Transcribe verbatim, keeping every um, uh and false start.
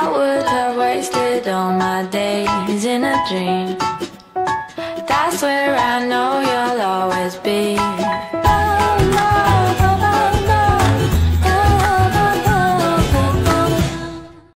I would have wasted all my days in a dream. That's where I know you'll always